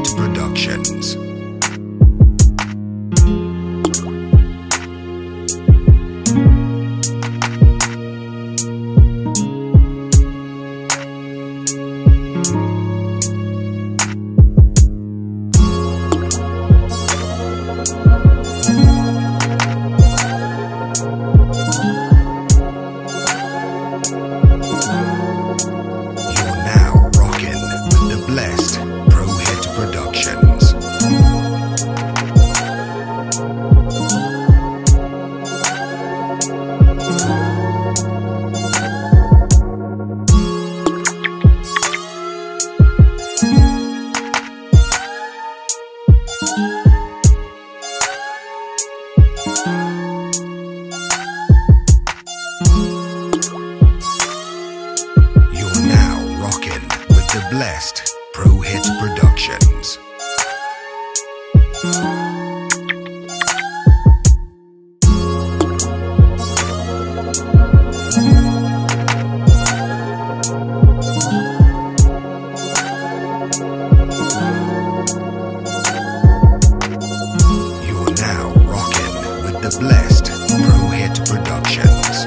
Hit Productions. Blessed Pro Hit Productions. You're now rocking with the Blessed Pro Hit Productions. You're now rocking with the Blessed Pro Hit Productions.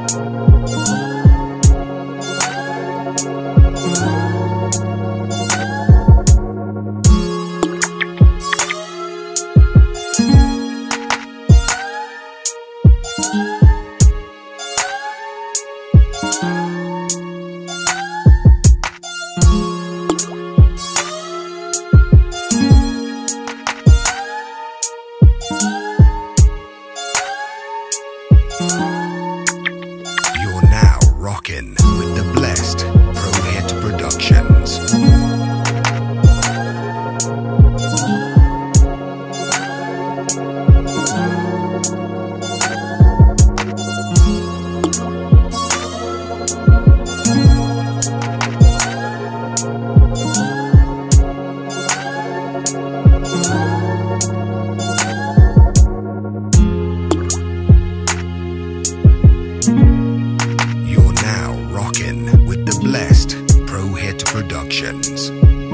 You're now rocking with the Blessed Pro Hit Productions. You're now rocking with the Blessed Pro Hit Productions.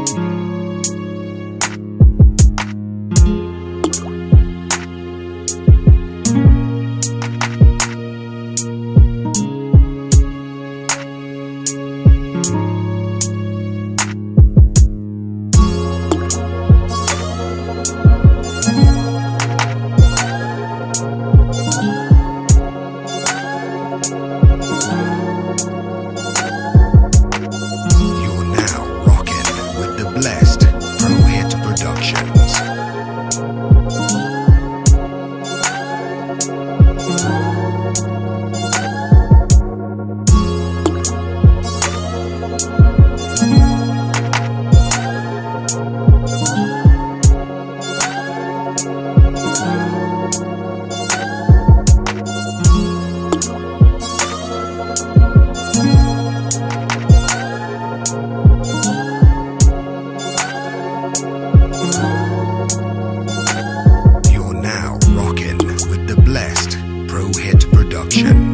Blessed Pro Hit Productions. You're now rocking with the Blessed Pro Hit Productions.